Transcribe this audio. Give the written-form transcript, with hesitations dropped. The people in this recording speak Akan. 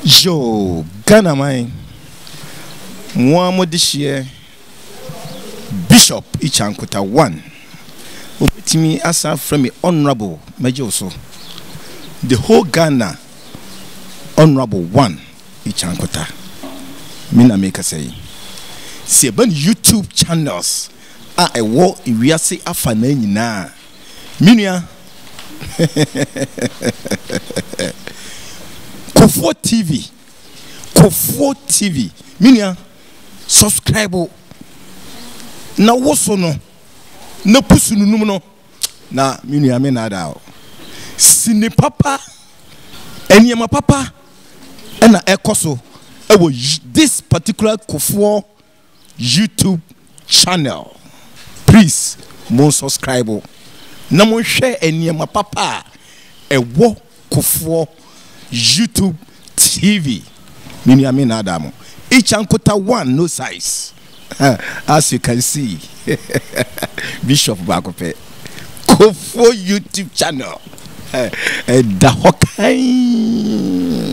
Yo, Ghana man. One more this year. Bishop ICHANKOTA 1. Obetimi asa from me honorable major so. The whole Ghana honorable 1 ICHANKOTA. Mina make say. Seven YouTube channels. I walk we are say afana nyina. Minia. KUFFOUR TV. KUFFOUR TV. Minia. Subscribe. Na woso no. Na pusu nunum no. Na minia me na da. Sine papa. Enyema papa. Ena ekoso. Ewo this particular KUFFOUR YouTube channel. Please, mo subscribe. Na mo share enyema papa. Ewo KUFFOUR YouTube TV. Mini amina Adamo. ICHANKOTA 1 no size. As you can see. Bishop Bakope. KUFFOUR YouTube channel. Da hokai.